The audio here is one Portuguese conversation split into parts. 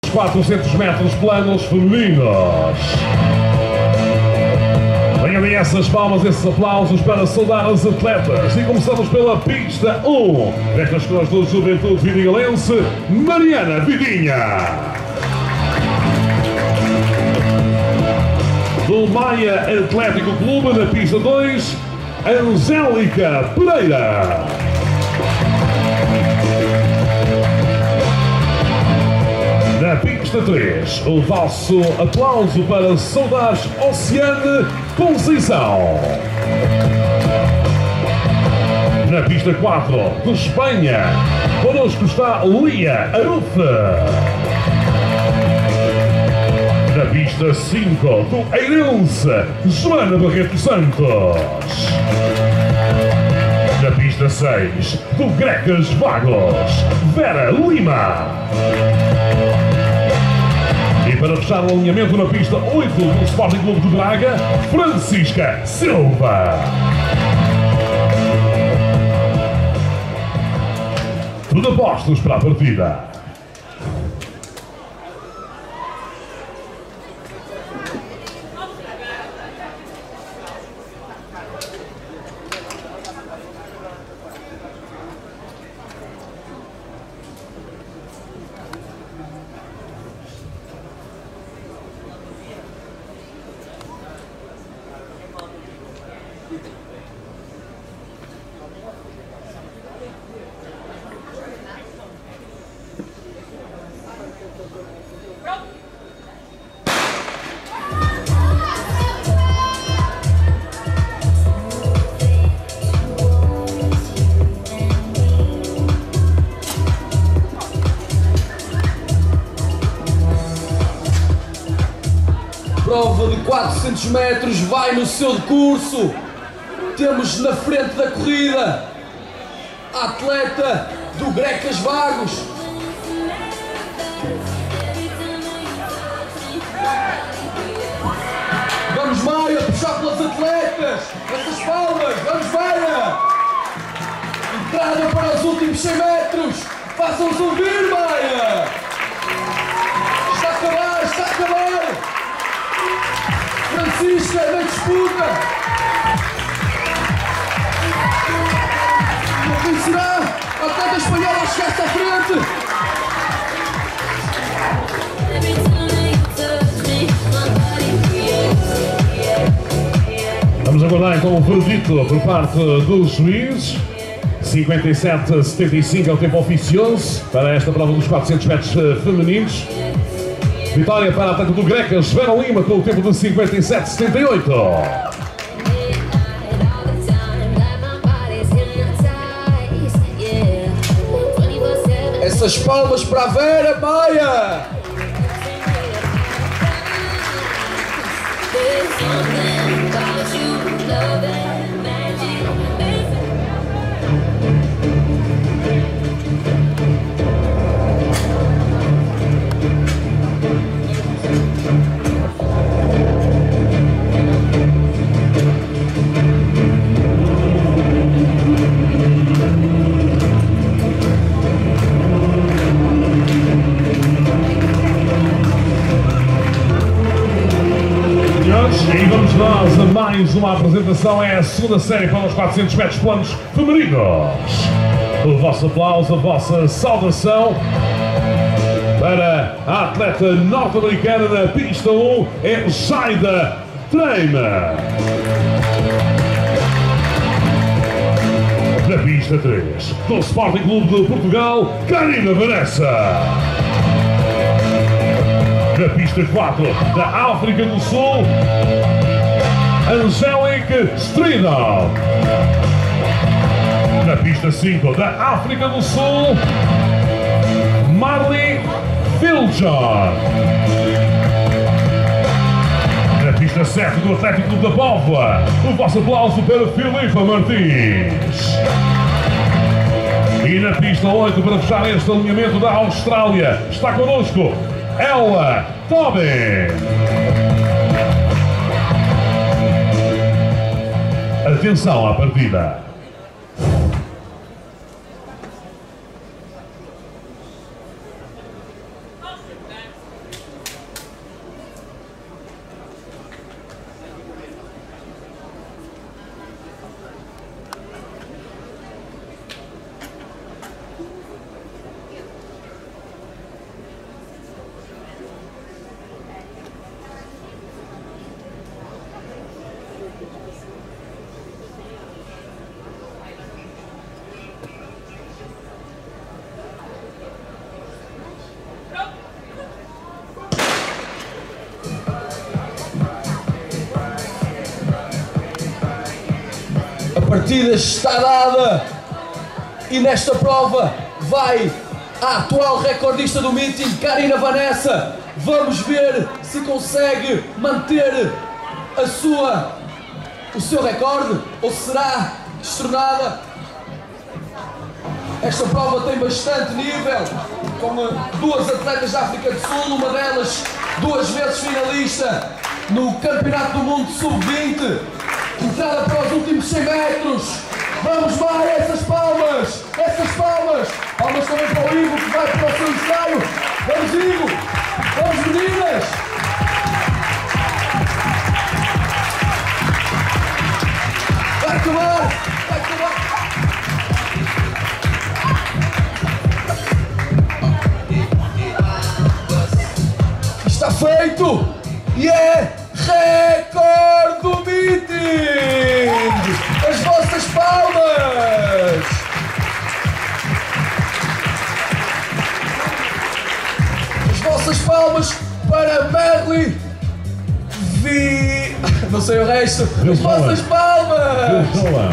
400 metros planos femininos. Venham aí essas palmas, esses aplausos para saudar as atletas. E começamos pela pista 1. Destas cores do Juventude Vidingalense, Mariana Vidinha. Do Maia Atlético Clube, na pista 2, Angélica Pereira. Na pista 3, o vosso aplauso para saudar Oceane Conceição. Na pista 4, de Espanha, connosco está Lia Arufa. Na pista 5, do Eirense, Joana Barreto Santos. Na pista 6, do Grecas Vagos, Vera Lima. E para fechar o alinhamento na pista 8 do Sporting Clube de Braga, Francisca Silva. Tudo a postos para a partida. Prova de 400 metros vai no seu decurso. Temos na frente da corrida a atleta do Grecas Vagos. Vamos, Maia, puxar pelas atletas. Essas palmas, vamos, Maia. Entrada para os últimos 100 metros. Façam-nos ouvir, Maia. Está a acabar, está a acabar. Francisca na disputa. Quem será? A atleta espanhola chegaste à frente. Vamos aguardar então o veredito por parte dos juízes. 57,75 é o tempo oficioso para esta prova dos 400 metros femininos. Vitória para a atleta do Grecas, Vera Lima, com o tempo de 57,78. Essas palmas para a Vera, Maia! E vamos nós a mais uma apresentação, é a segunda série para os 400 metros planos femininos. O vosso aplauso, a vossa saudação para a atleta norte-americana na pista 1, é Jaida Treima. Na pista 3, do Sporting Clube de Portugal, Karina Vanessa. Na pista 4, da África do Sul, Angélica Stridal. Na pista 5, da África do Sul, Marley Filjon. Na pista 7, do Atlético da Póvoa, o vosso aplauso para Filipa Martins. E na pista 8, para fechar este alinhamento da Austrália, está connosco Ella Tobin. Atenção à partida. partida está dada e nesta prova vai a atual recordista do meeting, Karina Vanessa. Vamos ver se consegue manter o seu recorde ou será destronada. Esta prova tem bastante nível, com duas atletas da África do Sul, uma delas 2 vezes finalista no Campeonato do Mundo Sub-20. Entrada para os últimos 100 metros. Vamos lá, essas palmas! Essas palmas! Palmas também para o Ivo, que vai para o seu ensaio. Vamos, Ivo! Vamos, meninas! Vai tomar! Vai tomar! Está feito! E é recorde do meeting! As vossas palmas! As vossas palmas para Marley Não sei o resto. As vossas palmas!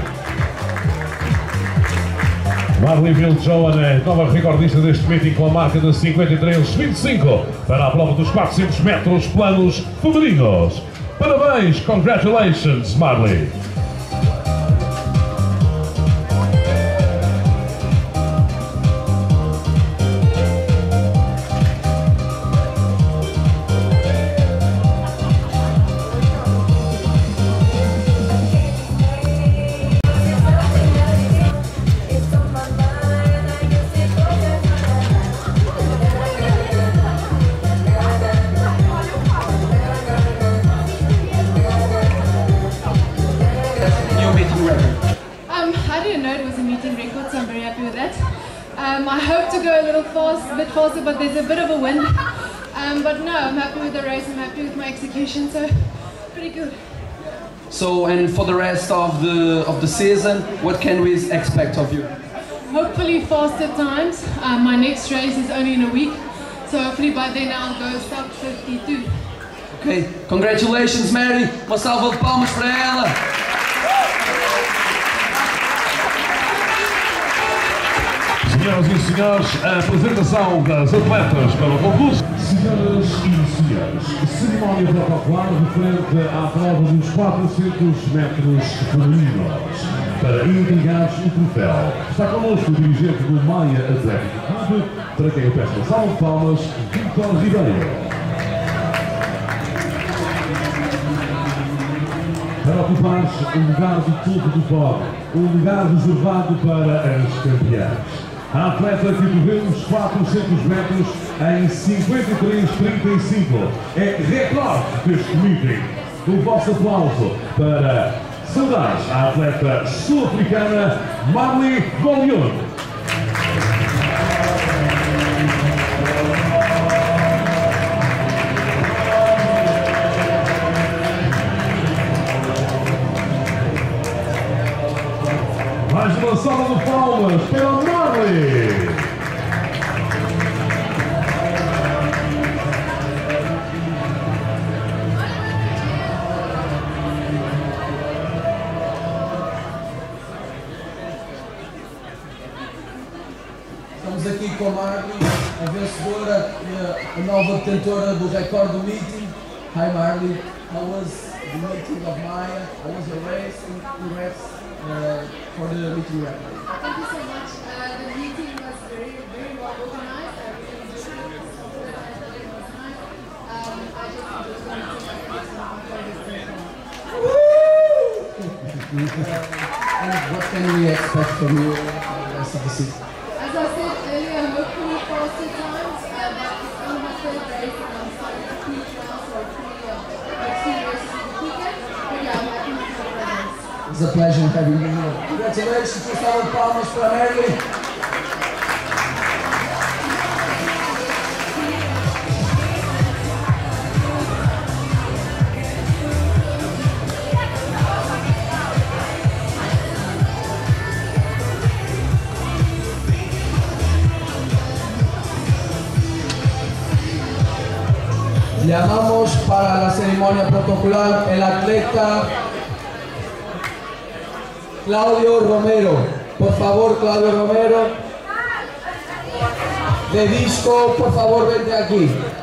Marley Viljoen é nova recordista deste meeting com a marca de 53,25 para a prova dos 400 metros planos femininos. Parabéns, congratulations, Marley! I hope to go a little bit faster, but there's a bit of a wind. But no, I'm happy with the race, I'm happy with my execution, so pretty good. So, and for the rest of the season, what can we expect of you? Hopefully faster times. My next race is only in a week, so hopefully by then I'll go sub 52. Ok, congratulations Mary, uma salva de palmas para ela. Senhoras e senhores, a apresentação das atletas para o concurso. Senhoras e senhores, cerimónia protocolar referente à prova dos 400 metros femininos. Para entregar o troféu, está connosco o dirigente do Maia Atlético Clube, para quem eu peço uma salva de palmas, Vítor Ribeiro. Para ocupar o lugar do topo do pódio, o lugar reservado para as campeãs. A atleta que correu os 400 metros em 53,35 é recorde deste meeting. O vosso aplauso para saudar a atleta sul-africana Marley Viljoen. Mais uma salva de palmas para a Marley! Estamos aqui com a Marley, a vencedora e a nova detentora do recorde do meeting. Hi Marley, how was the meeting of Maya? How was your race? Congrats for the meeting record. Thank you so much. The meeting was very, very well organized. I really enjoyed it. So good. I thought it was nice. I just enjoyed going to my first And what can we expect from you for the rest of the season? As I said earlier, hopefully faster times. It's only my third race and I'm starting to peak now, so hopefully next 2 races will be quicker. But yeah, I'm happy with my progress. It's a pleasure having you here. Congratulations, uma salva de palmas para a Marley. Llamamos para la ceremonia protocolar el atleta Claudio Romero. Por favor, Claudio Romero. De disco, por favor, vente aquí.